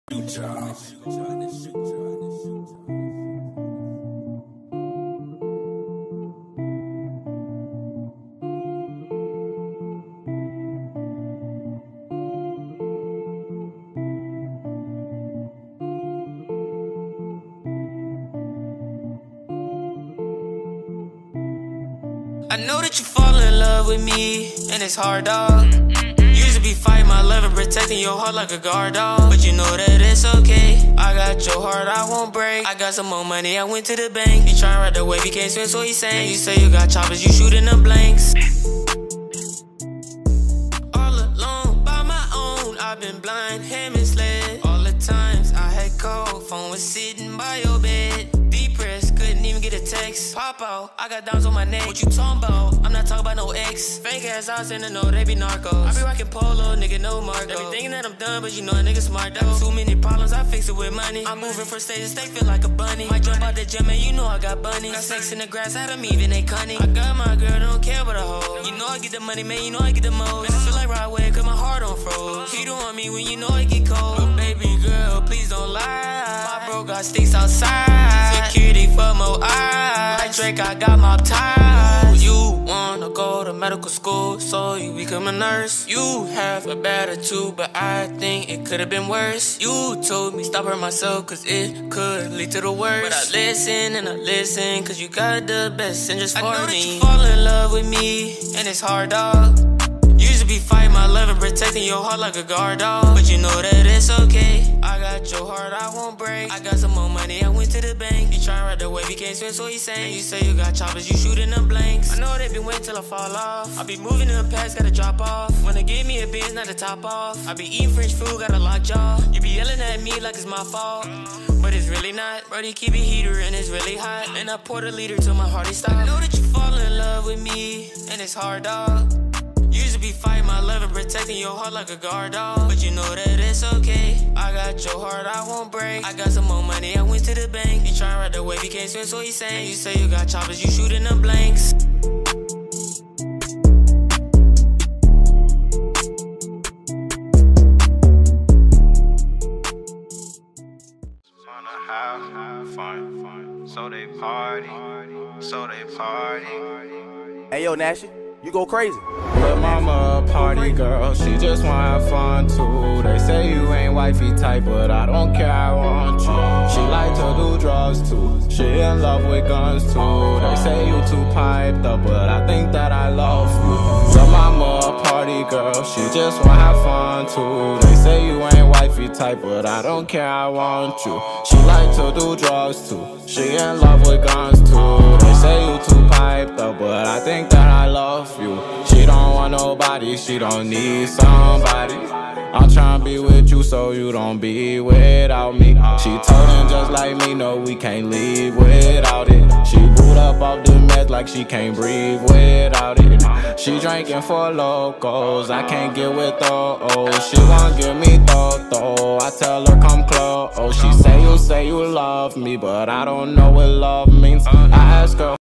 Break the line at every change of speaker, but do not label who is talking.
I know that you fall in love with me, and it's hard, dog. Used to be fighting my love and protecting your heart like a guard dog, but you know that it's okay. I got your heart, I won't break. I got some more money, I went to the bank. He tryna ride the wave, he can't swim, so he sang. You say you got choppers, you shooting them blanks. All alone, by my own, I've been blind, hand misled. All the times I had cold, phone was sitting by your bed. Depressed, couldn't even get a text. Pop out, I got diamonds on my neck. What you talking about? I'm not talking about no ex. Fake ass house in the know, they be narcos. I be rocking polo, nigga, no Marco. They be thinking that I'm done, but you know a nigga smart though. Too many problems, I fix it with money. I'm moving from state to state, feel like a bunny. Might jump out the gym, and you know I got bunnies. Got sex in the grass, had them even, they cunning. I got my girl, don't care about a hoe. You know I get the money, man, you know I get the most. I feel like right away, cause my heart on froze. He don't want me when you know it get cold. But baby girl, please don't lie. My bro got sticks outside. Security for more eyes. Like Drake, I got my ties. You wanna go to medical school, so you become a nurse. You have a bad attitude, but I think it could've been worse. You told me stop hurting myself, cause it could lead to the worst. But I listen and I listen, cause you got the best interest for me. I know that you fall in love with me, and it's hard, dog. Used to be fighting my love and protecting your heart like a guard dog, but you know that it's okay. I got your heart, I won't break. I got some more money, I went to the bank. He tryna ride the wave, he can't swim, so he sang. You say you got choppers, you shooting them blanks. I know they been waiting till I fall off. I be moving in the past, gotta drop off. Wanna give me a biz, not the top off. I be eating French food, got a locked jaw. You be yelling at me like it's my fault, but it's really not. Brody, keep it heater and it's really hot, and I pour the liter till my heart stop. I know that you fall in love with me, and it's hard, dog. Used to be fighting my love and protecting your heart like a guard dog, but you know that it's okay. I got your heart, I won't break. I got some more money, I went to the bank. He tryna ride the wave, he can't swim, so he sang. You say you got choppers, you shooting them blanks.
Have fun, so they party,
Hey yo, Nashy, you go crazy.
Lil' mama a party girl, she just wanna have fun too. They say you ain't wifey type, but I don't care, I want you. She like to do drugs too, she in love with guns too. They say you too piped up, but I think that I love you. Lil' mama a party girl, she just wanna have fun too. They say you ain't wifey type, but I don't care, I want you. She like to do drugs too, she in love with guns too. They say you too piped up, but I think that I love you. She don't want nobody, she don't need somebody. I'm tryna be with you so you don't be without me. She told him just like me, no, we can't leave without it. She boot up off the meds like she can't breathe without it. She drinking for locals, I can't get with those. She won't give me though. I tell her come close. She say you love me, but I don't know what love means. I ask her